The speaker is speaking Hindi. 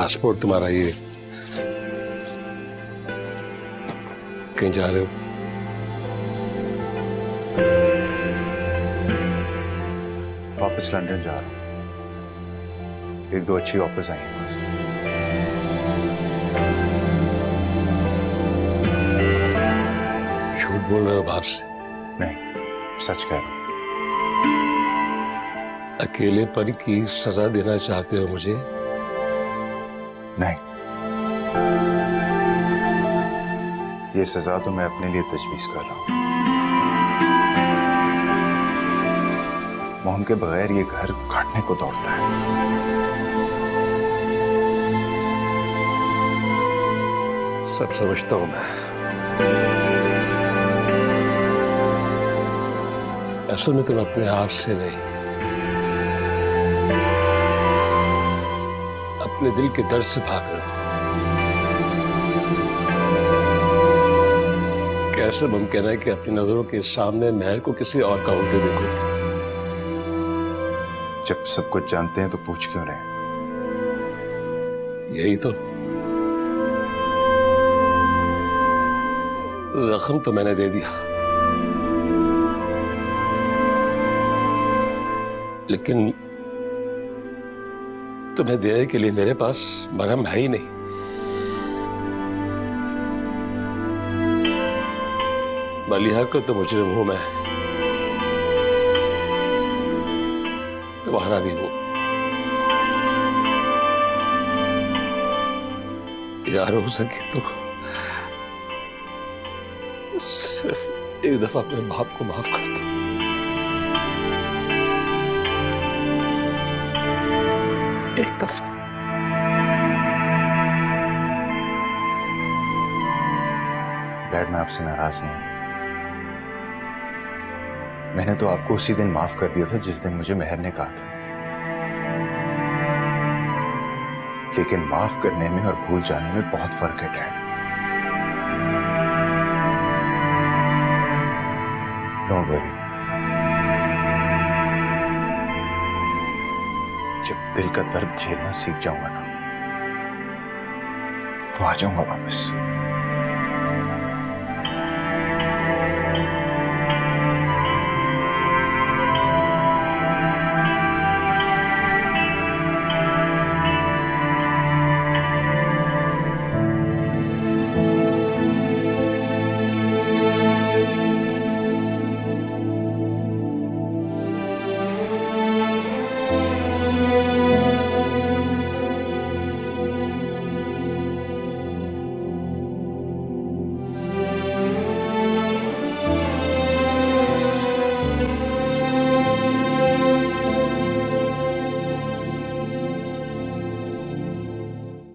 पासपोर्ट तुम्हारा ये, कहीं जा रहे हो? वापस लंदन जा रहा हूँ। एक दो अच्छी ऑफर्स आई हैं बस। झूठ बोल रहे हो बाप से? नहीं, सच कह रहा हूँ। अकेलेपन की सजा देना चाहते हो मुझे? नहीं, ये सजा तो मैं अपने लिए तजवीज कर रहा हूँ। मोहन के बगैर ये घर काटने को दौड़ता है। सब समझता हूं मैं। असल में तुम अपने आप से नहीं, अपने दिल के दर्द से भाग रहे हो। कैसे मुमकिन है कि अपनी नजरों के सामने महर को किसी और का होते देखो? जब सब कुछ जानते हैं तो पूछ क्यों रहे हैं? यही तो। जख्म तो मैंने दे दिया, लेकिन तुम्हें देने के लिए मेरे पास मरहम है ही नहीं। मलिहा को तो मुजरिम हूं मैं, तुम्हारा भी हूं। यार हो सके तो सिर्फ एक दफा अपने बाप को माफ कर दो। एक दफा। डैड, मैं आपसे नाराज नहीं हूं। मैंने तो आपको उसी दिन माफ कर दिया था जिस दिन मुझे मेहर ने कहा था। लेकिन माफ करने में और भूल जाने में बहुत फर्क है डैड। डोंट वरी, जब दिल का दर्द झेलना सीख जाऊंगा ना, तो आ जाऊंगा वापस।